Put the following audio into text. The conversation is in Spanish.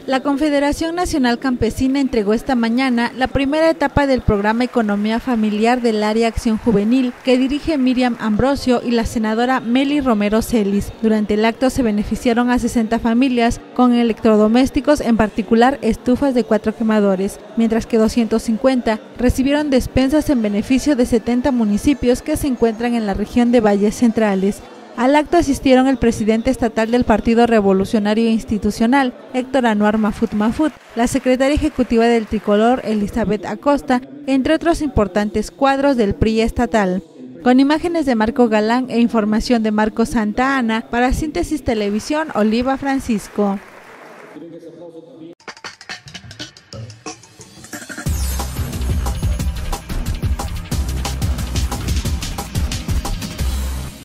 La Confederación Nacional Campesina entregó esta mañana la primera etapa del programa Economía Familiar del Área Acción Juvenil que dirige Miriam Ambrosio y la senadora Meli Romero Celis. Durante el acto se beneficiaron a 60 familias con electrodomésticos, en particular estufas de 4 quemadores, mientras que 250 recibieron despensas en beneficio de 70 municipios que se encuentran en la región de Valles Centrales. Al acto asistieron el presidente estatal del Partido Revolucionario Institucional, Héctor Anuar Mafut Mafut, la secretaria ejecutiva del Tricolor, Elizabeth Acosta, entre otros importantes cuadros del PRI estatal. Con imágenes de Marco Galán e información de Marco Santa Ana, para Síntesis Televisión, Oliva Francisco.